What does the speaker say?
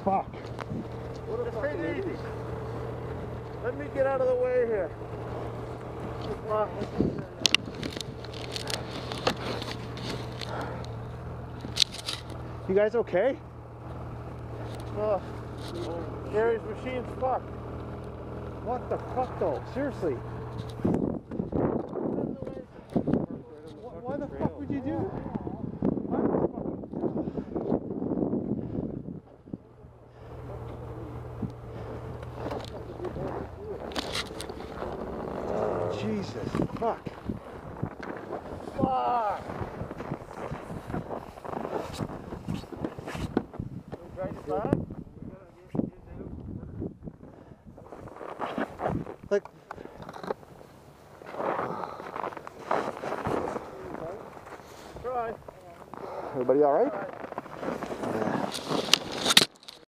Fuck. Just take it easy. Let me get out of the way here. You guys okay? Gary's machine's fucked. What the fuck though? Seriously. Why the fuck would you do that? Jesus, fuck. Fuck! Right side? Like, Try. everybody all right?